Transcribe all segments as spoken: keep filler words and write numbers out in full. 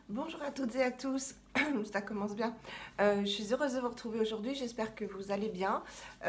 Bonjour à toutes et à tous, ça commence bien. Euh, je suis heureuse de vous retrouver aujourd'hui, j'espère que vous allez bien.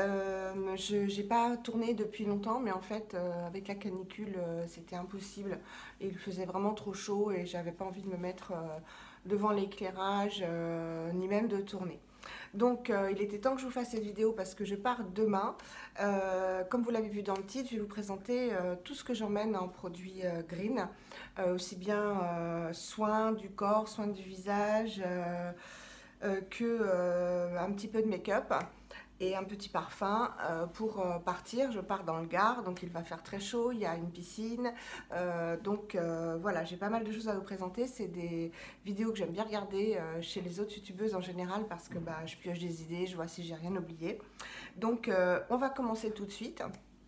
Euh, je n'ai pas tourné depuis longtemps, mais en fait, euh, avec la canicule, euh, c'était impossible. Il faisait vraiment trop chaud et j'avais pas envie de me mettre euh, devant l'éclairage, euh, ni même de tourner. Donc, euh, il était temps que je vous fasse cette vidéo parce que je pars demain. Euh, comme vous l'avez vu dans le titre, je vais vous présenter euh, tout ce que j'emmène en produits euh, green, euh, aussi bien euh, soins du corps, soins du visage, euh, euh, que euh, un petit peu de make-up et un petit parfum euh, pour euh, partir. Je pars dans le Gard, donc il va faire très chaud, il y a une piscine. Euh, donc euh, voilà, j'ai pas mal de choses à vous présenter. C'est des vidéos que j'aime bien regarder euh, chez les autres youtubeuses en général parce que bah, je pioche des idées, je vois si j'ai rien oublié. Donc euh, on va commencer tout de suite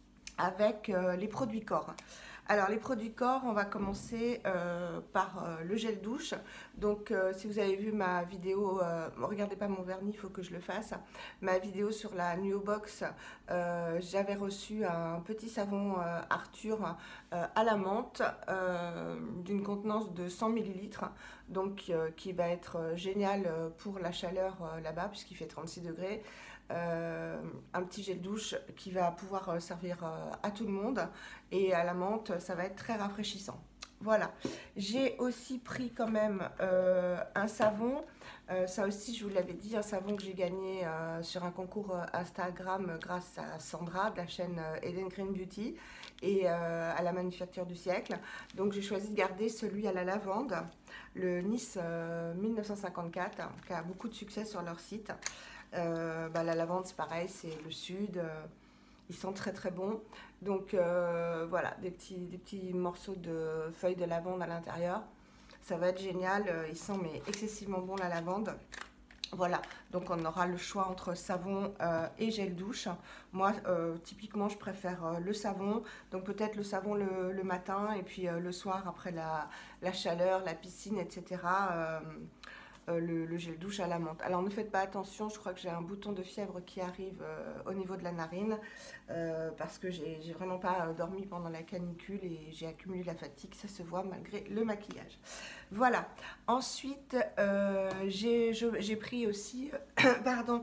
avec euh, les produits corps. Alors les produits corps, on va commencer euh, par euh, le gel douche. Donc euh, si vous avez vu ma vidéo, euh, regardez pas mon vernis, il faut que je le fasse. Ma vidéo sur la Nuobox, euh, j'avais reçu un petit savon euh, Arthur euh, à la menthe euh, d'une contenance de cent millilitres. Donc euh, qui va être génial pour la chaleur euh, là-bas puisqu'il fait trente-six degrés. Euh, un petit gel douche qui va pouvoir servir euh, à tout le monde et à la menthe ça va être très rafraîchissant. Voilà, j'ai aussi pris quand même euh, un savon, euh, ça aussi je vous l'avais dit, un savon que j'ai gagné euh, sur un concours Instagram grâce à Sandra de la chaîne euh, Eden Green Beauty et euh, à la manufacture du siècle. Donc j'ai choisi de garder celui à la lavande, le Nice euh, mille neuf cent cinquante-quatre, qui a beaucoup de succès sur leur site. Euh, bah, la lavande, c'est pareil, c'est le sud. Euh, ils sont très très bons. Donc euh, voilà, des petits, des petits morceaux de feuilles de lavande à l'intérieur. Ça va être génial. Ils sentent mais excessivement bon la lavande. Voilà, donc on aura le choix entre savon euh, et gel douche. Moi, euh, typiquement, je préfère euh, le savon. Donc peut-être le savon le, le matin et puis euh, le soir après la, la chaleur, la piscine, et cetera. Euh, euh, le, le gel douche à la menthe. Alors ne faites pas attention, je crois que j'ai un bouton de fièvre qui arrive euh, au niveau de la narine euh, parce que j'ai j'ai vraiment pas euh, dormi pendant la canicule et j'ai accumulé la fatigue, ça se voit malgré le maquillage. Voilà, ensuite euh, j'ai j'ai pris aussi, pardon,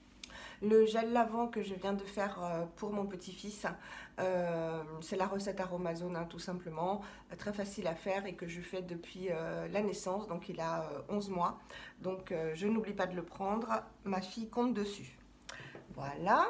le gel lavant que je viens de faire euh, pour mon petit-fils, euh, c'est la recette Aromazone, hein, tout simplement, euh, très facile à faire et que je fais depuis euh, la naissance, donc il a euh, onze mois. Donc euh, je n'oublie pas de le prendre, ma fille compte dessus. Voilà.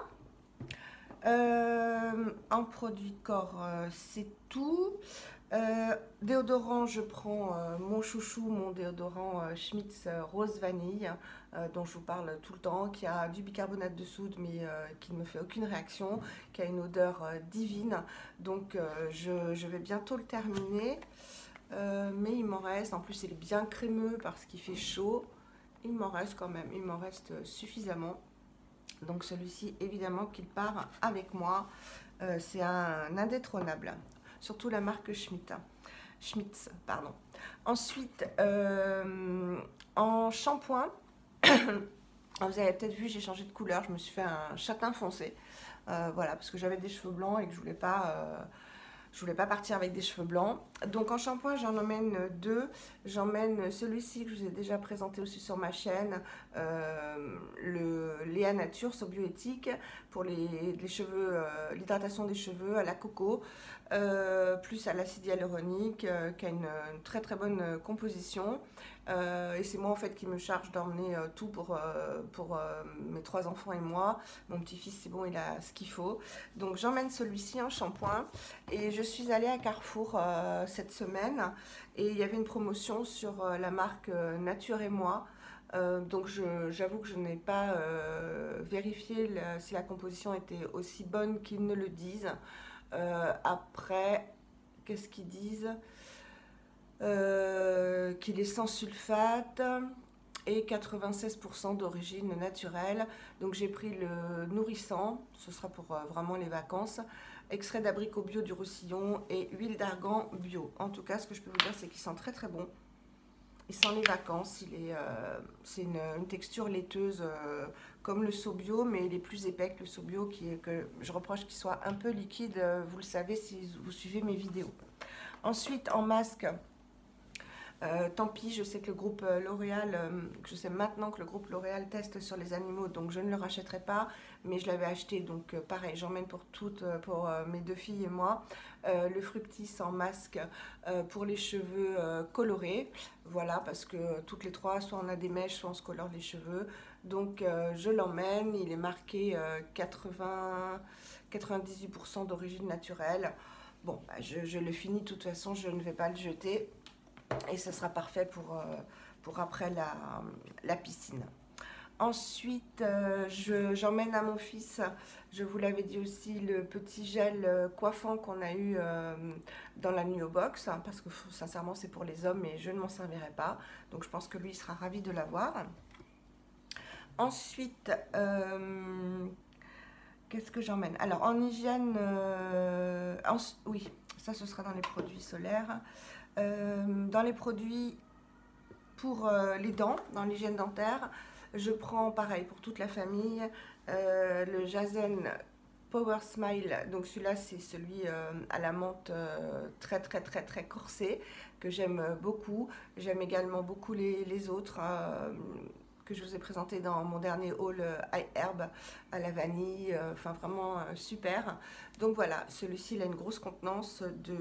Euh, en produit corps, euh, c'est tout. Euh, déodorant, je prends euh, mon chouchou, mon déodorant euh, Schmitz euh, Rose Vanille, euh, dont je vous parle tout le temps, qui a du bicarbonate de soude, mais euh, qui ne me fait aucune réaction, qui a une odeur euh, divine. Donc euh, je, je vais bientôt le terminer. Euh, mais il m'en reste, en plus il est bien crémeux parce qu'il fait chaud. Il m'en reste quand même, il m'en reste suffisamment. Donc celui-ci, évidemment, qu'il part avec moi. Euh, c'est un indétrônable. Surtout la marque Schmitt. Schmitz, pardon. Ensuite, euh, en shampoing, vous avez peut-être vu, j'ai changé de couleur. Je me suis fait un châtain foncé. Euh, voilà, parce que j'avais des cheveux blancs et que je voulais pas... Euh, je voulais pas partir avec des cheveux blancs. Donc en shampoing, j'en emmène deux. J'emmène celui-ci que je vous ai déjà présenté aussi sur ma chaîne, euh, le Léa Nature Sobioéthique pour les, les cheveux, euh, l'hydratation des cheveux à la coco, euh, plus à l'acide hyaluronique, euh, qui a une, une très très bonne composition. Euh, et c'est moi en fait qui me charge d'emmener euh, tout pour, euh, pour euh, mes trois enfants et moi. Mon petit-fils, c'est bon, il a ce qu'il faut. Donc j'emmène celui-ci en shampoing. Et je suis allée à Carrefour euh, cette semaine et il y avait une promotion sur euh, la marque euh, Nature et moi. Euh, donc j'avoue que je n'ai pas euh, vérifié le, si la composition était aussi bonne qu'ils ne le disent. Euh, après, qu'est-ce qu'ils disent? Euh, Qu'il est sans sulfate et quatre-vingt-seize pour cent d'origine naturelle. Donc j'ai pris le nourrissant, ce sera pour euh, vraiment les vacances. Extrait d'abricot bio du Roussillon et huile d'argan bio. En tout cas, ce que je peux vous dire, c'est qu'il sent très très bon. Il sent les vacances, il est, euh, c'est une, une texture laiteuse euh, comme le Sobio, mais il est plus épais que le Sobio, qui est, que je reproche qu'il soit un peu liquide, vous le savez si vous suivez mes vidéos. Ensuite, en masque, Euh, tant pis, je sais que le groupe euh, L'Oréal, euh, je sais maintenant que le groupe L'Oréal teste sur les animaux, donc je ne le rachèterai pas, mais je l'avais acheté, donc euh, pareil, j'emmène pour toutes, euh, pour euh, mes deux filles et moi, euh, le Fructis en masque euh, pour les cheveux euh, colorés, voilà, parce que toutes les trois, soit on a des mèches, soit on se colore les cheveux, donc euh, je l'emmène, il est marqué euh, quatre-vingts, quatre-vingt-dix-huit pour cent d'origine naturelle. Bon, bah, je, je le finis, de toute façon, je ne vais pas le jeter. Et ce sera parfait pour, euh, pour après la, la piscine. Ensuite, euh, je- j'emmène à mon fils, je vous l'avais dit aussi, le petit gel euh, coiffant qu'on a eu euh, dans la Nuo Box, hein, parce que sincèrement c'est pour les hommes et je ne m'en servirai pas. Donc je pense que lui il sera ravi de l'avoir. Ensuite, euh, qu'est-ce que j'emmène? Alors en hygiène, euh, en- oui, ça ce sera dans les produits solaires. Euh, dans les produits pour euh, les dents, dans l'hygiène dentaire, je prends pareil pour toute la famille, euh, le Jazen Power Smile. Donc celui-là c'est celui euh, à la menthe euh, très très très très corsé que j'aime beaucoup. J'aime également beaucoup les, les autres euh, que je vous ai présentés dans mon dernier haul euh, herbe à la vanille, euh, enfin vraiment euh, super. Donc voilà, celui-ci il a une grosse contenance de...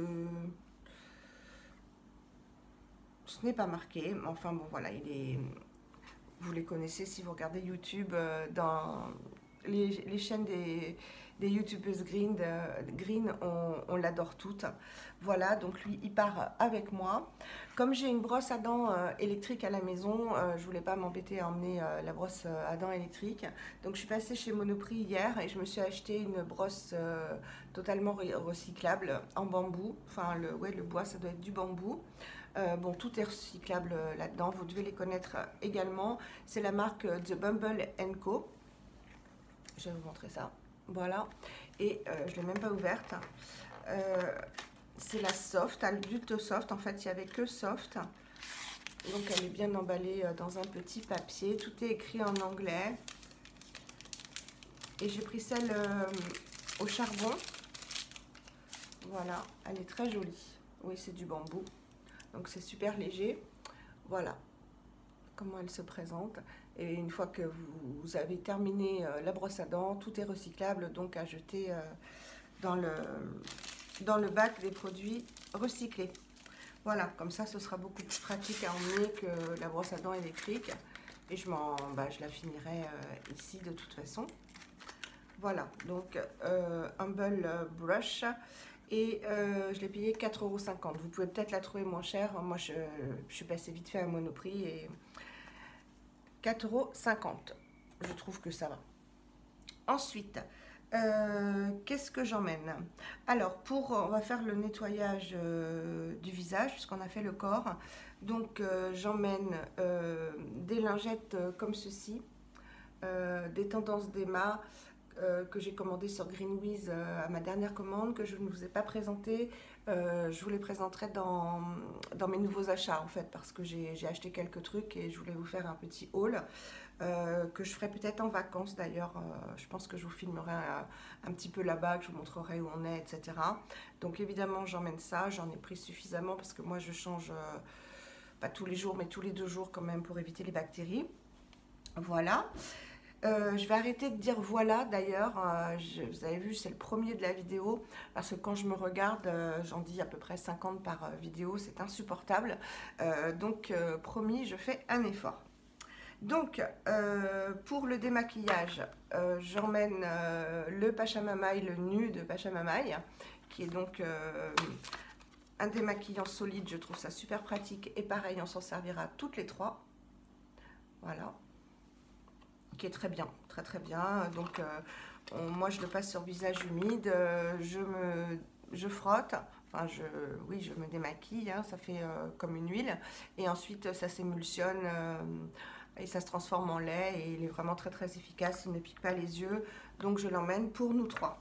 Ce n'est pas marqué, mais enfin bon voilà, il est... Vous les connaissez si vous regardez YouTube, euh, dans les, les chaînes des, des youtubeuses green, de- green on, on l'adore toutes. Voilà, donc lui il part avec moi. Comme j'ai une brosse à dents euh, électrique à la maison, euh, je voulais pas m'embêter à emmener euh, la brosse euh, à dents électrique. Donc je suis passée chez Monoprix hier et je me suis acheté une brosse euh, totalement recyclable en bambou. Enfin le, ouais, le bois ça doit être du bambou. Euh, bon, tout est recyclable euh, là-dedans, vous devez les connaître euh, également. C'est la marque euh, The Bumble and Co. Je vais vous montrer ça. Voilà. Et euh, je ne l'ai même pas ouverte. Euh, c'est la soft, adulte soft. En fait, il n'y avait que soft. Donc, elle est bien emballée euh, dans un petit papier. Tout est écrit en anglais. Et j'ai pris celle euh, au charbon. Voilà, elle est très jolie. Oui, c'est du bambou. Donc, c'est super léger. Voilà comment elle se présente. Et une fois que vous avez terminé euh, la brosse à dents, tout est recyclable, donc à jeter euh, dans, le, dans le bac des produits recyclés. Voilà, comme ça ce sera beaucoup plus pratique à emmener que la brosse à dents électrique. Et je, bah, je la finirai euh, ici de toute façon. Voilà, donc euh, Humble Brush. Et euh, je l'ai payé quatre euros cinquante. Vous pouvez peut-être la trouver moins chère. Moi, je, je suis passée vite fait à Monoprix et quatre euros cinquante. Je trouve que ça va. Ensuite, euh, qu'est-ce que j'emmène? Alors, pour, on va faire le nettoyage euh, du visage, puisqu'on a fait le corps. Donc, euh, j'emmène euh, des lingettes euh, comme ceci, euh, des tendances d'Emma, Euh, que j'ai commandé sur Greenwiz euh, à ma dernière commande, que je ne vous ai pas présenté. Euh, je vous les présenterai dans, dans mes nouveaux achats en fait, parce que j'ai acheté quelques trucs et je voulais vous faire un petit haul euh, que je ferai peut-être en vacances d'ailleurs. Euh, je pense que je vous filmerai un, un petit peu là-bas, que je vous montrerai où on est, et cetera. Donc évidemment j'emmène ça, j'en ai pris suffisamment parce que moi je change euh, pas tous les jours mais tous les deux jours quand même pour éviter les bactéries. Voilà. Euh, je vais arrêter de dire voilà d'ailleurs, euh, vous avez vu c'est le premier de la vidéo parce que quand je me regarde euh, j'en dis à peu près cinquante par euh, vidéo, c'est insupportable, euh, donc euh, promis je fais un effort. Donc euh, pour le démaquillage euh, j'emmène euh, le Pachamamaï, le nu de Pachamamaï qui est donc euh, un démaquillant solide, je trouve ça super pratique et pareil on s'en servira toutes les trois, voilà, qui est très bien, très très bien. Donc euh, on, moi je le passe sur visage humide, euh, je me je frotte, enfin je oui je me démaquille, hein, ça fait euh, comme une huile et ensuite ça s'émulsionne euh, et ça se transforme en lait et il est vraiment très très efficace, il ne pique pas les yeux, donc je l'emmène pour nous trois.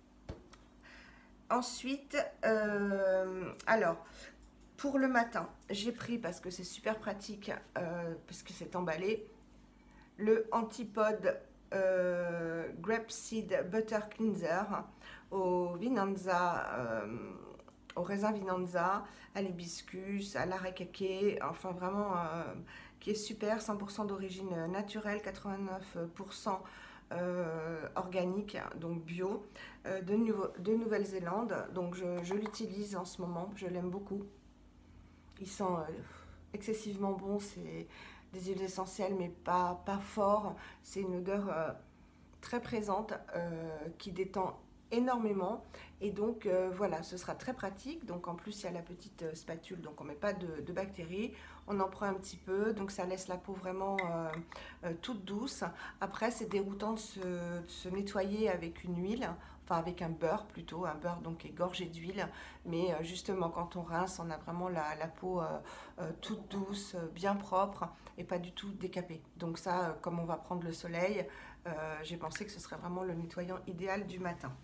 Ensuite euh, alors pour le matin j'ai pris, parce que c'est super pratique, euh, parce que c'est emballé, le Antipode euh, Grapeseed Butter Cleanser au Vinanza euh, au raisin Vinanza, à l'hibiscus, à l'arrêt caquet, enfin vraiment euh, qui est super, cent pour cent d'origine naturelle, quatre-vingt-neuf pour cent euh, organique, donc bio, euh, de, de Nouvelle-Zélande. Donc je, je l'utilise en ce moment, je l'aime beaucoup. Il sent euh, excessivement bon, c'est des huiles essentielles mais pas, pas fort. C'est une odeur euh, très présente euh, qui détend énormément et donc euh, voilà, ce sera très pratique. Donc en plus il y a la petite euh, spatule, donc on met pas de, de bactéries, on en prend un petit peu, donc ça laisse la peau vraiment euh, euh, toute douce. Après c'est déroutant de se, de se nettoyer avec une huile, enfin avec un beurre plutôt, un beurre donc égorgé d'huile, mais euh, justement quand on rince on a vraiment la, la peau euh, euh, toute douce, euh, bien propre et pas du tout décapée. Donc ça euh, comme on va prendre le soleil, euh, j'ai pensé que ce serait vraiment le nettoyant idéal du matin.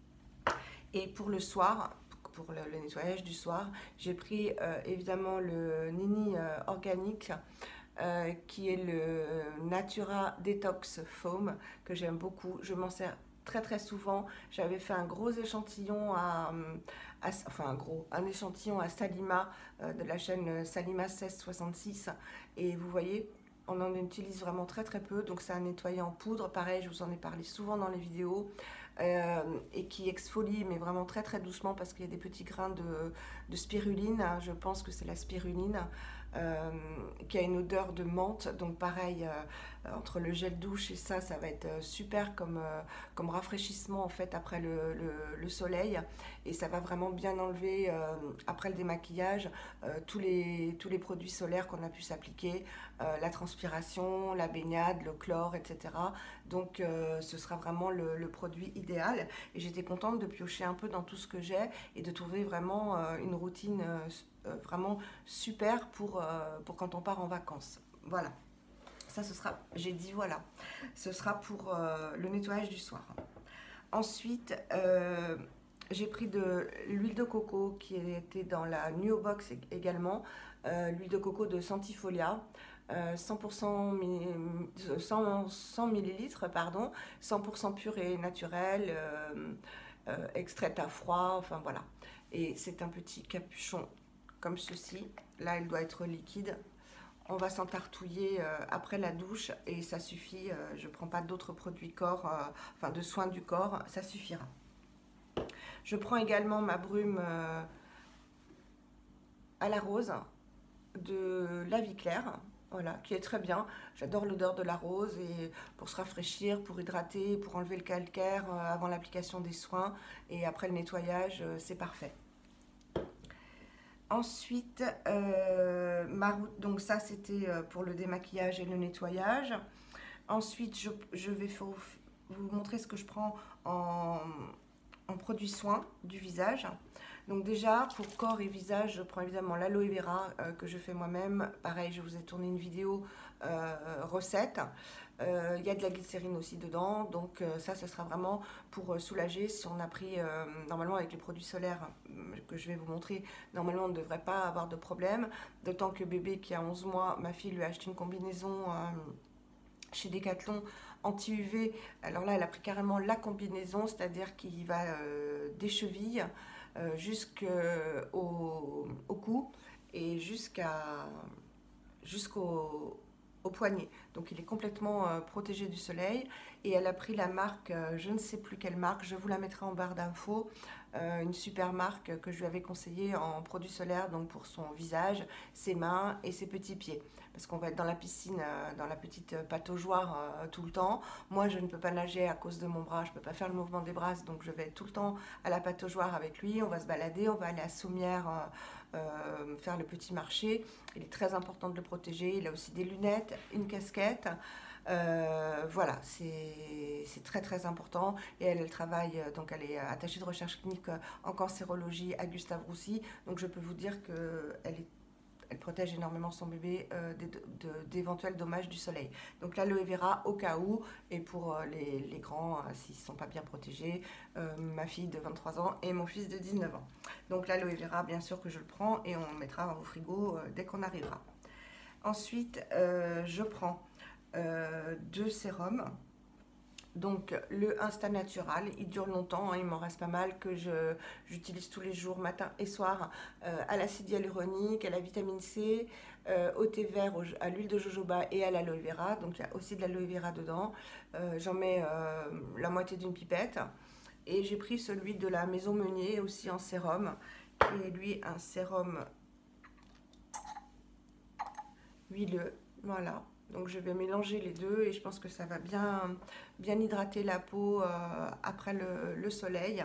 Et pour le soir, pour le, le nettoyage du soir, j'ai pris euh, évidemment le Nini euh, organique euh, qui est le Natura Detox Foam que j'aime beaucoup. Je m'en sers très très souvent. J'avais fait un gros échantillon à, à enfin un gros, un échantillon à Salima euh, de la chaîne Salima mille six cent soixante-six et vous voyez, on en utilise vraiment très très peu, donc c'est un nettoyant en poudre, pareil je vous en ai parlé souvent dans les vidéos, euh, et qui exfolie mais vraiment très très doucement parce qu'il y a des petits grains de, de spiruline, hein, je pense que c'est la spiruline, euh, qui a une odeur de menthe, donc pareil, euh, entre le gel douche et ça, ça va être super comme, euh, comme rafraîchissement en fait après le, le, le soleil, et ça va vraiment bien enlever euh, après le démaquillage euh, tous, les, tous les produits solaires qu'on a pu s'appliquer, euh, la transpiration, la baignade, le chlore, et cetera. Donc euh, ce sera vraiment le, le produit idéal et j'étais contente de piocher un peu dans tout ce que j'ai et de trouver vraiment euh, une routine euh, vraiment super pour, euh, pour quand on part en vacances. Voilà, ça ce sera, j'ai dit voilà, ce sera pour euh, le nettoyage du soir. Ensuite, euh, j'ai pris de l'huile de coco qui était dans la Nuobox également, euh, l'huile de coco de Santifolia, euh, cent pour cent, cent, cent millilitres, pardon, cent pour cent pur et naturel, euh, euh, extraite à froid, enfin voilà. Et c'est un petit capuchon comme ceci. Là, elle doit être liquide. On va s'entartouiller euh, après la douche et ça suffit. Euh, je ne prends pas d'autres produits corps, euh, enfin de soins du corps, ça suffira. Je prends également ma brume euh, à la rose de La Vie Claire, voilà, qui est très bien. J'adore l'odeur de la rose et pour se rafraîchir, pour hydrater, pour enlever le calcaire euh, avant l'application des soins et après le nettoyage, euh, c'est parfait. Ensuite, euh, ma route, donc ça c'était pour le démaquillage et le nettoyage. Ensuite, je, je vais vous montrer ce que je prends en, en produits soins du visage. Donc déjà, pour corps et visage, je prends évidemment l'aloe vera euh, que je fais moi-même. Pareil, je vous ai tourné une vidéo euh, recette. Euh, il y a de la glycérine aussi dedans, donc euh, ça, ce sera vraiment pour euh, soulager. Si on a pris, euh, normalement avec les produits solaires euh, que je vais vous montrer, normalement on ne devrait pas avoir de problème. D'autant que bébé qui a onze mois, ma fille lui a acheté une combinaison euh, chez Decathlon anti-U V. Alors là, elle a pris carrément la combinaison, c'est-à-dire qu'il va euh, des chevilles euh, jusqu'au au cou et jusqu'à jusqu'au au poignet. Donc il est complètement euh, protégé du soleil et elle a pris la marque, euh, je ne sais plus quelle marque, je vous la mettrai en barre d'infos, euh, une super marque que je lui avais conseillée en produits solaires, donc pour son visage, ses mains et ses petits pieds. Parce qu'on va être dans la piscine, euh, dans la petite pataugeoire euh, tout le temps. Moi je ne peux pas nager à cause de mon bras, je ne peux pas faire le mouvement des bras, donc je vais être tout le temps à la pataugeoire avec lui. On va se balader, on va aller à Sommières, euh, Euh, faire le petit marché. Il est très important de le protéger. Il a aussi des lunettes, une casquette. Euh, voilà, c'est très très important. Et elle, elle travaille, donc elle est attachée de recherche clinique en cancérologie à Gustave Roussy. Donc je peux vous dire qu'elle est elle protège énormément son bébé euh, d'éventuels dommages du soleil. Donc l'aloe vera au cas où, et pour euh, les, les grands, euh, s'ils ne sont pas bien protégés, euh, ma fille de vingt-trois ans et mon fils de dix-neuf ans. Donc l'aloe vera, bien sûr que je le prends et on le mettra au frigo euh, dès qu'on arrivera. Ensuite, euh, je prends euh, deux sérums. Donc le Insta Natural, il dure longtemps, hein, il m'en reste pas mal que je j'utilise tous les jours, matin et soir, euh, à l'acide hyaluronique, à la vitamine C, euh, au thé vert, au- à l'huile de jojoba et à l'aloe vera. Donc il y a aussi de l'aloe vera dedans. Euh, j'en mets euh, la moitié d'une pipette. Et j'ai pris celui de la Maison Meunier aussi en sérum, qui est lui un sérum huileux. Voilà. Donc je vais mélanger les deux et je pense que ça va bien, bien hydrater la peau euh, après le, le soleil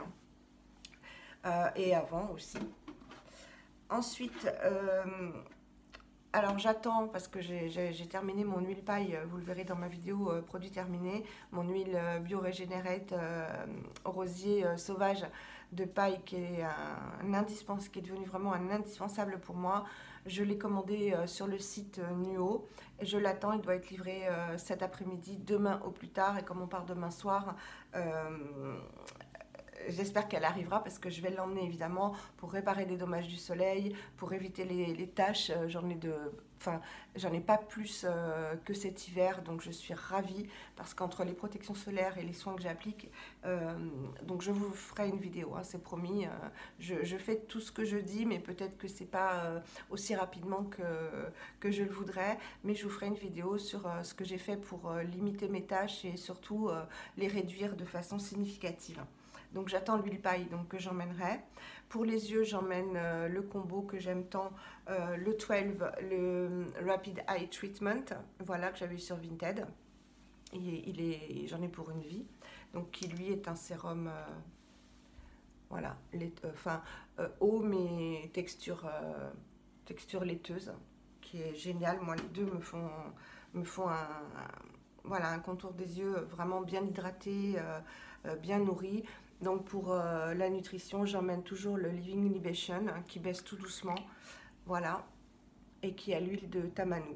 euh, et avant aussi. Ensuite, euh, alors j'attends parce que j'ai terminé mon huile paille, vous le verrez dans ma vidéo euh, produit terminé, mon huile euh, bio-régénérate euh, rosier euh, sauvage de paille qui est un, un indispensable, qui est devenu vraiment un indispensable pour moi. Je l'ai commandé euh, sur le site euh, Nuo et je l'attends, il doit être livré euh, cet après-midi, demain au plus tard et comme on part demain soir, euh, j'espère qu'elle arrivera parce que je vais l'emmener évidemment pour réparer les dommages du soleil, pour éviter les, les taches. J'en ai de, enfin, j'en ai pas plus euh, que cet hiver, donc je suis ravie parce qu'entre les protections solaires et les soins que j'applique, euh, donc je vous ferai une vidéo, hein, c'est promis. Euh, je, je fais tout ce que je dis, mais peut-être que c'est pas euh, aussi rapidement que, que je le voudrais, mais je vous ferai une vidéo sur euh, ce que j'ai fait pour euh, limiter mes taches et surtout euh, les réduire de façon significative. Donc j'attends l'huile paille donc, que j'emmènerai. Pour les yeux, j'emmène euh, le combo que j'aime tant, euh, le douze, le Rapid Eye Treatment, voilà, que j'avais eu sur Vinted. Il est, il est, j'en ai pour une vie. Donc qui lui est un sérum, euh, voilà, lait, euh, enfin, euh, eau mais texture, euh, texture laiteuse, qui est génial. Moi, les deux me font, me font un, un, voilà, un contour des yeux vraiment bien hydraté, euh, euh, bien nourri. Donc pour euh, la nutrition, j'emmène toujours le Living Libation hein, qui baisse tout doucement, voilà, et qui a l'huile de tamanu,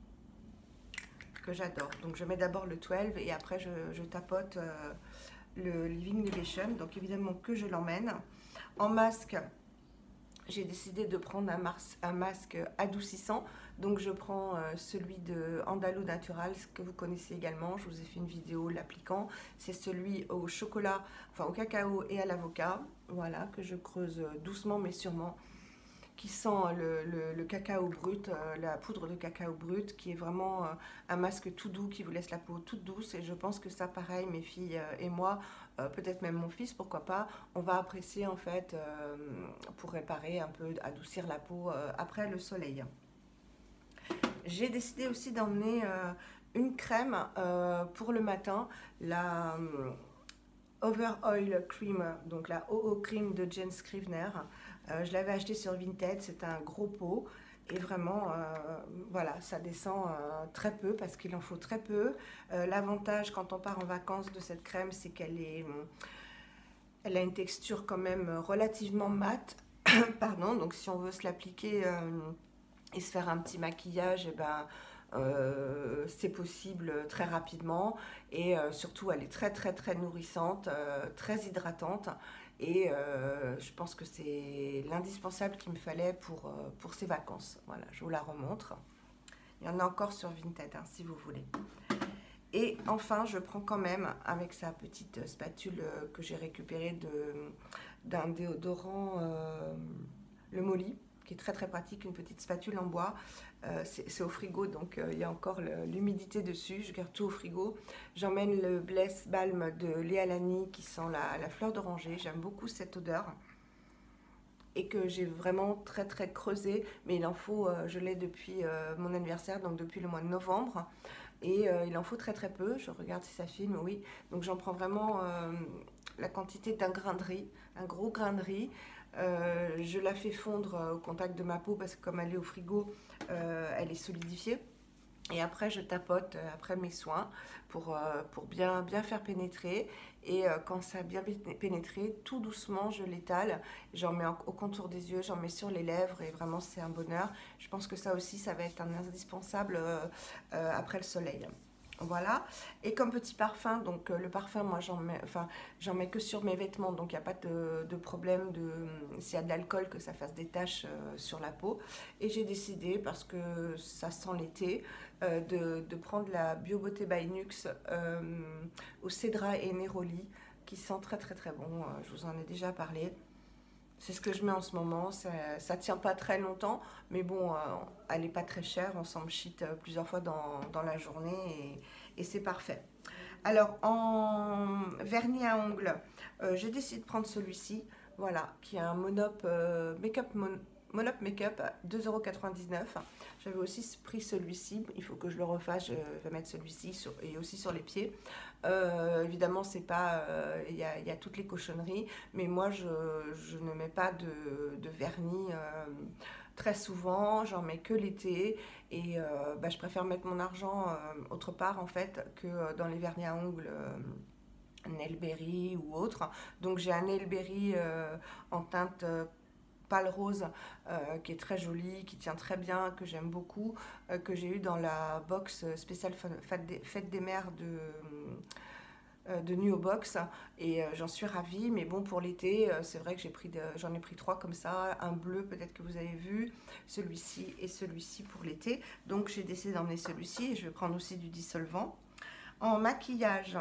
que j'adore. Donc je mets d'abord le douze et après je, je tapote euh, le Living Libation, donc évidemment que je l'emmène. En masque, j'ai décidé de prendre un, un masque adoucissant, donc je prends euh, celui de Andalo Natural, que vous connaissez également, je vous ai fait une vidéo l'appliquant, c'est celui au chocolat, enfin au cacao et à l'avocat, voilà, que je creuse doucement mais sûrement, qui sent le, le, le cacao brut, euh, la poudre de cacao brut, qui est vraiment euh, un masque tout doux, qui vous laisse la peau toute douce, et je pense que ça, pareil, mes filles euh, et moi, euh, peut-être même mon fils, pourquoi pas, on va apprécier en fait, euh, pour réparer un peu, adoucir la peau euh, après le soleil. J'ai décidé aussi d'emmener euh, une crème euh, pour le matin, la euh, Over Oil Cream, donc la O O Cream de Jen Scrivener. Euh, je l'avais acheté sur Vinted, c'est un gros pot et vraiment, euh, voilà, ça descend euh, très peu parce qu'il en faut très peu. Euh, L'avantage quand on part en vacances de cette crème, c'est qu'elle est, elle a une texture quand même relativement mate, pardon. Donc si on veut se l'appliquer euh, et se faire un petit maquillage, et ben euh, c'est possible très rapidement et euh, surtout elle est très très très nourrissante, euh, très hydratante et euh, je pense que c'est l'indispensable qu'il me fallait pour, euh, pour ces vacances. Voilà, je vous la remontre. Il y en a encore sur Vinted hein, si vous voulez. Et enfin, je prends quand même avec sa petite spatule que j'ai récupérée d'un déodorant, euh, le Molly, qui est très très pratique, une petite spatule en bois. Euh, c'est au frigo, donc euh, il y a encore l'humidité dessus. Je garde tout au frigo. J'emmène le Bless Balm de Léa Lani qui sent la, la fleur d'oranger. J'aime beaucoup cette odeur. Et que j'ai vraiment très très creusé. Mais il en faut, euh, je l'ai depuis euh, mon anniversaire, donc depuis le mois de novembre. Et euh, il en faut très très peu. Je regarde si ça filme, oui. Donc j'en prends vraiment euh, la quantité d'un grain de riz, un gros grain de riz. Euh, je la fais fondre euh, au contact de ma peau parce que comme elle est au frigo, euh, elle est solidifiée. Et après, je tapote euh, après mes soins pour, euh, pour bien, bien faire pénétrer. Et euh, quand ça a bien pénétré, tout doucement, je l'étale. J'en mets au contour des yeux, j'en mets sur les lèvres et vraiment, c'est un bonheur. Je pense que ça aussi, ça va être un indispensable euh, euh, après le soleil. Voilà, et comme petit parfum, donc euh, le parfum, moi j'en mets, enfin, j'en mets que sur mes vêtements, donc il n'y a pas de, de problème de s'il y a de l'alcool que ça fasse des taches euh, sur la peau. Et j'ai décidé, parce que ça sent l'été, euh, de, de prendre la Bio Beauté by Nux euh, au Cédra et Néroli, qui sent très très très bon. Euh, je vous en ai déjà parlé. C'est ce que je mets en ce moment, ça, ça tient pas très longtemps, mais bon, euh, elle n'est pas très chère, on s'en pchite euh, plusieurs fois dans, dans la journée et, et c'est parfait. Alors, en vernis à ongles, euh, j'ai décidé de prendre celui-ci, voilà, qui est un Monop euh, Make-up Mon- Monop Make-up à deux euros quatre-vingt-dix-neuf. J'avais aussi pris celui-ci, il faut que je le refasse, je vais mettre celui-ci sur- et aussi sur les pieds. Euh, évidemment, c'est pas, euh, il y a, il y a toutes les cochonneries, mais moi, je, je ne mets pas de, de vernis euh, très souvent, j'en mets que l'été. Et euh, bah, je préfère mettre mon argent euh, autre part en fait que euh, dans les vernis à ongles euh, Nailberry ou autre. Donc j'ai un Nailberry euh, en teinte euh, pâle rose euh, qui est très joli, qui tient très bien, que j'aime beaucoup, euh, que j'ai eu dans la box spéciale Fête des, Fête des Mères de euh, de Nuo Box et euh, j'en suis ravie. Mais bon, pour l'été, euh, c'est vrai que j'ai pris de- j'en ai pris trois comme ça, un bleu peut-être que vous avez vu, celui-ci et celui-ci pour l'été. Donc j'ai décidé d'emmener celui-ci et je vais prendre aussi du dissolvant. En maquillage,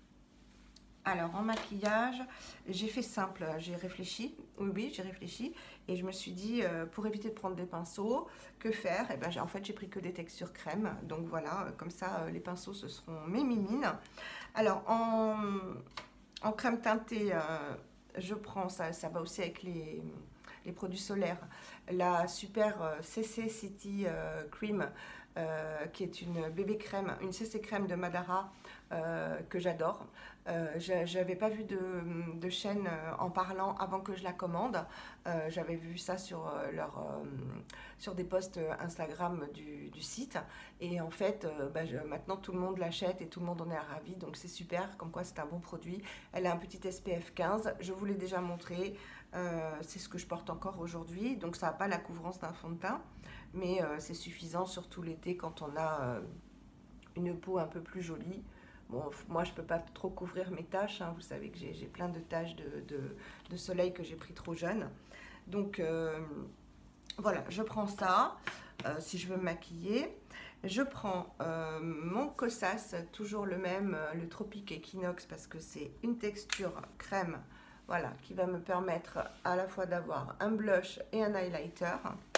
alors en maquillage, j'ai fait simple, j'ai réfléchi, oui oui j'ai réfléchi et je me suis dit euh, pour éviter de prendre des pinceaux, que faire? Et ben j'ai- en fait j'ai pris que des textures crème, donc voilà, euh, comme ça euh, les pinceaux ce seront mes mimines. Alors en, en crème teintée, euh, je prends, ça, ça va aussi avec les, les produits solaires, la super euh, C C City euh, Cream, euh, qui est une bébé crème, une C C crème de Madara euh, que j'adore. Euh, j'avais pas vu de, de chaîne euh, en parlant avant que je la commande. Euh, j'avais vu ça sur, euh, leur, euh, sur des posts Instagram du, du site. Et en fait, euh, bah, je- maintenant tout le monde l'achète et tout le monde en est ravi. Donc c'est super, comme quoi c'est un bon produit. Elle a un petit S P F quinze, je vous l'ai déjà montré. Euh, c'est ce que je porte encore aujourd'hui. Donc ça n'a pas la couvrance d'un fond de teint. Mais euh, c'est suffisant, surtout l'été, quand on a euh, une peau un peu plus jolie. Bon, moi, je peux pas trop couvrir mes taches, hein. Vous savez que j'ai plein de taches de, de, de soleil que j'ai pris trop jeune. Donc, euh, voilà, je prends ça euh, si je veux me maquiller. Je prends euh, mon Kosas, toujours le même, euh, le Tropique Equinox, parce que c'est une texture crème, voilà, qui va me permettre à la fois d'avoir un blush et un highlighter.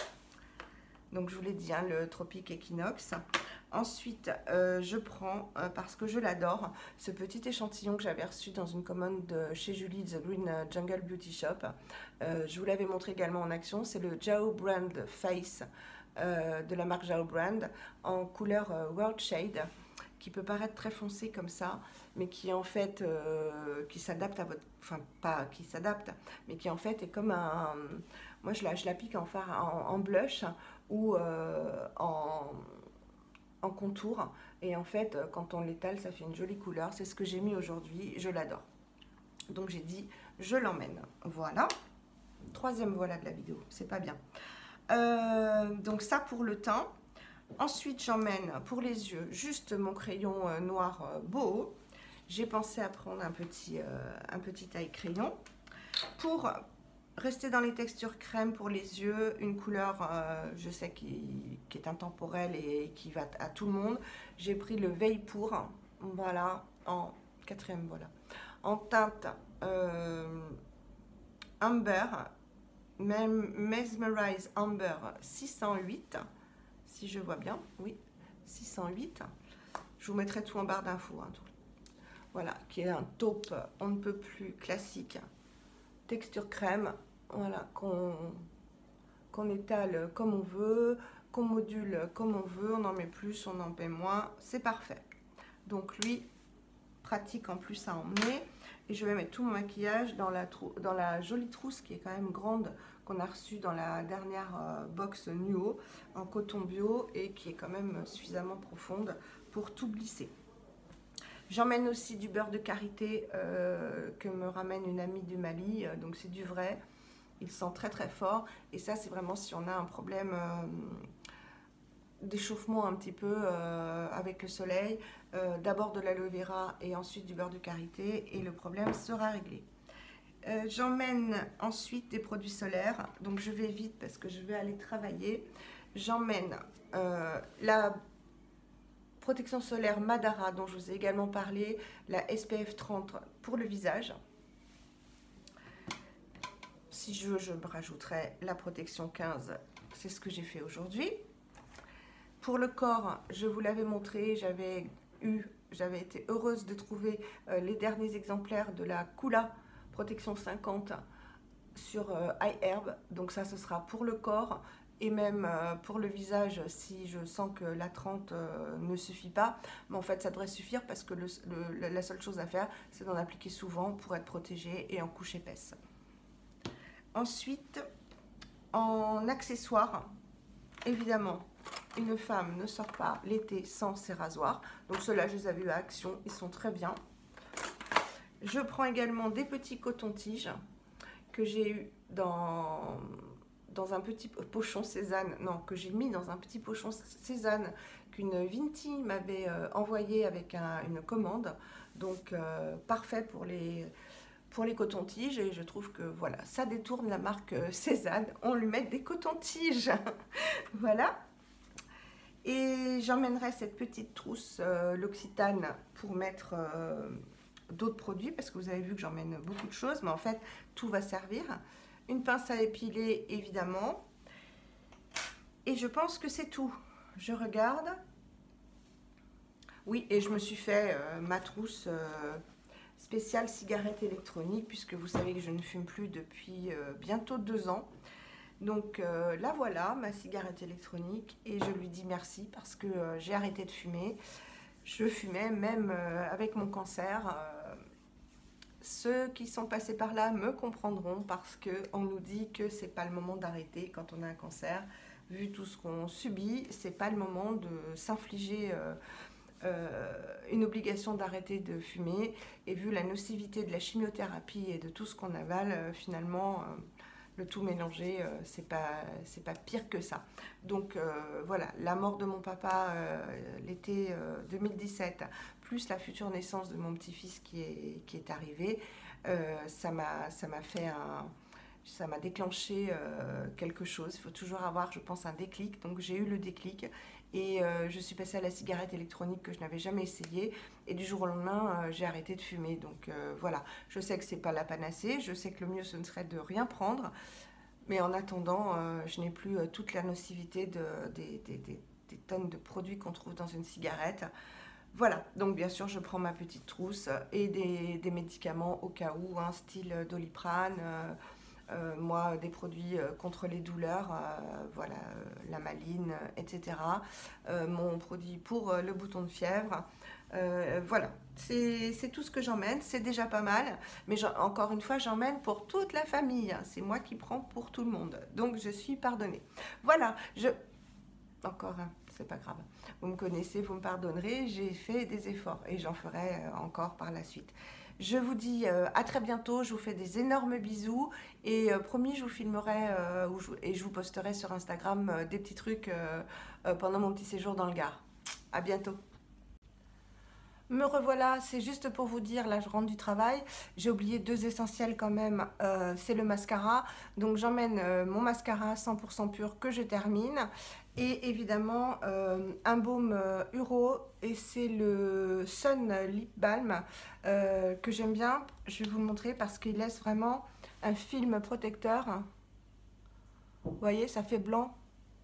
Donc je vous l'ai dit, hein, le Tropique Equinox. Ensuite, euh, je prends, euh, parce que je l'adore, ce petit échantillon que j'avais reçu dans une commande de chez Julie, The Green Jungle Beauty Shop. Euh, je vous l'avais montré également en action. C'est le Jao Brand Face euh, de la marque Jao Brand en couleur euh, World Shade, qui peut paraître très foncé comme ça, mais qui en fait, euh, qui s'adapte à votre... Enfin, pas qui s'adapte, mais qui en fait est comme un... Moi, je la, je la pique en, en, en blush ou euh, en en contour et en fait quand on l'étale ça fait une jolie couleur. C'est ce que j'ai mis aujourd'hui, je l'adore, donc j'ai dit je l'emmène. Voilà, troisième voilà de la vidéo, c'est pas bien. Euh, donc ça pour le teint. Ensuite j'emmène pour les yeux juste mon crayon euh, noir euh, beau. J'ai pensé à prendre un petit, euh, un petit taille crayon pour rester dans les textures crème pour les yeux, une couleur, euh, je sais, qui, qui est intemporelle et qui va à tout le monde. J'ai pris le Veille pour, voilà, en quatrième, voilà, en teinte euh, Amber, même Mesmerize Amber six cent huit, si je vois bien, oui, six cent huit. Je vous mettrai tout en barre d'infos, hein, voilà, qui est un taupe on ne peut plus classique, texture crème, voilà, qu'on qu'on étale comme on veut, qu'on module comme on veut, on en met plus, on en met moins, c'est parfait. Donc lui, pratique en plus à emmener. Et je vais mettre tout mon maquillage dans la, dans la jolie trousse qui est quand même grande, qu'on a reçue dans la dernière euh, box Nuo en coton bio et qui est quand même suffisamment profonde pour tout glisser. J'emmène aussi du beurre de karité euh, que me ramène une amie du Mali, euh, donc c'est du vrai. Il sent très très fort et ça c'est vraiment si on a un problème euh, d'échauffement un petit peu euh, avec le soleil, euh, d'abord de l'aloe vera et ensuite du beurre de karité, et le problème sera réglé. Euh, J'emmène ensuite des produits solaires, donc je vais vite parce que je vais aller travailler. J'emmène euh, la protection solaire Madara dont je vous ai également parlé, la S P F trente pour le visage. Si je veux, je me rajouterai la protection quinze, c'est ce que j'ai fait aujourd'hui. Pour le corps, je vous l'avais montré, j'avais eu, j'avais été heureuse de trouver euh, les derniers exemplaires de la Kula protection cinquante sur euh, iHerb. Donc ça, ce sera pour le corps et même euh, pour le visage si je sens que la trente euh, ne suffit pas. Mais en fait, ça devrait suffire parce que le, le, la seule chose à faire, c'est d'en appliquer souvent pour être protégé et en couche épaisse. Ensuite, en accessoires, évidemment, une femme ne sort pas l'été sans ses rasoirs. Donc ceux-là, je les avais eu à Action, ils sont très bien. Je prends également des petits cotons-tiges que j'ai eu dans, dans un petit pochon Cézanne, non, que j'ai mis dans un petit pochon Cézanne qu'une Vinti m'avait euh, envoyé avec un, une commande. Donc euh, parfait pour les... pour les cotons-tiges, et je trouve que voilà, ça détourne la marque Cézanne, on lui met des cotons-tiges. Voilà. Et j'emmènerai cette petite trousse, euh, l'Occitane, pour mettre euh, d'autres produits, parce que vous avez vu que j'emmène beaucoup de choses, mais en fait, tout va servir. Une pince à épiler, évidemment. Et je pense que c'est tout. Je regarde. Oui, et je me suis fait euh, ma trousse... Euh, spéciale cigarette électronique, puisque vous savez que je ne fume plus depuis euh, bientôt deux ans. Donc euh, là voilà, ma cigarette électronique, et je lui dis merci parce que euh, j'ai arrêté de fumer. Je fumais même euh, avec mon cancer. Euh, ceux qui sont passés par là me comprendront, parce qu'on nous dit que c'est pas le moment d'arrêter quand on a un cancer. Vu tout ce qu'on subit, c'est pas le moment de s'infliger euh, Euh, une obligation d'arrêter de fumer, et vu la nocivité de la chimiothérapie et de tout ce qu'on avale, euh, finalement euh, le tout mélangé, euh, c'est pas c'est pas pire que ça. Donc euh, voilà, la mort de mon papa euh, l'été euh, deux mille dix-sept, plus la future naissance de mon petit-fils qui est, qui est arrivé, euh, ça m'a ça m'a fait un ça m'a déclenché euh, quelque chose. Il faut toujours avoir, je pense, un déclic. Donc j'ai eu le déclic, et euh, je suis passée à la cigarette électronique que je n'avais jamais essayé, et du jour au lendemain euh, j'ai arrêté de fumer. Donc euh, voilà, je sais que c'est pas la panacée, je sais que le mieux ce ne serait de rien prendre, mais en attendant euh, je n'ai plus euh, toute la nocivité de, des, des, des, des tonnes de produits qu'on trouve dans une cigarette. Voilà, donc bien sûr je prends ma petite trousse et des, des médicaments au cas où, hein, style Doliprane, euh, Euh, moi, des produits euh, contre les douleurs, euh, voilà, euh, la maline, euh, et cetera. Euh, mon produit pour euh, le bouton de fièvre. Euh, voilà, c'est tout ce que j'emmène. C'est déjà pas mal, mais encore une fois, j'emmène pour toute la famille. Hein. C'est moi qui prends pour tout le monde. Donc, je suis pardonnée. Voilà, je... Encore un, c'est pas grave. Vous me connaissez, vous me pardonnerez. J'ai fait des efforts et j'en ferai euh, encore par la suite. Je vous dis euh, à très bientôt, je vous fais des énormes bisous, et euh, promis, je vous filmerai euh, je, et je vous posterai sur Instagram euh, des petits trucs euh, euh, pendant mon petit séjour dans le Gard. À bientôt. Me revoilà, c'est juste pour vous dire, là je rentre du travail, j'ai oublié deux essentiels quand même, euh, c'est le mascara. Donc j'emmène euh, mon mascara cent pour cent pur que je termine, et évidemment euh, un baume euh, Uro, et c'est le Sun Lip Balm euh, que j'aime bien. Je vais vous le montrer parce qu'il laisse vraiment un film protecteur. Vous voyez, ça fait blanc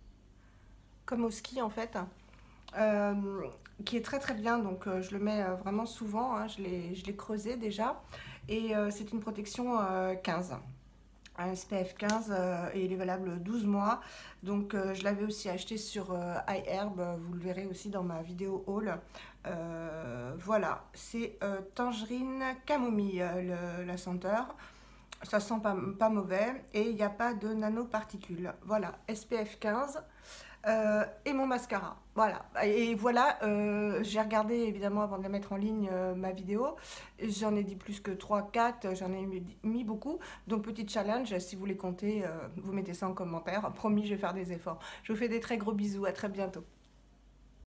comme au ski en fait. Euh, qui est très très bien, donc euh, je le mets euh, vraiment souvent, hein, je l'ai creusé déjà, et euh, c'est une protection euh, quinze, un S P F quinze, euh, et il est valable douze mois, donc euh, je l'avais aussi acheté sur euh, iHerb, vous le verrez aussi dans ma vidéo haul. Euh, voilà, c'est euh, tangerine camomille le, la senteur, ça sent pas, pas mauvais, et il n'y a pas de nanoparticules. Voilà, S P F quinze. Euh, et mon mascara, voilà, et voilà, euh, j'ai regardé évidemment avant de la mettre en ligne euh, ma vidéo, j'en ai dit plus que trois quatre, j'en ai mis, mis beaucoup, donc petit challenge, si vous les comptez, euh, vous mettez ça en commentaire, promis je vais faire des efforts. Je vous fais des très gros bisous, à très bientôt.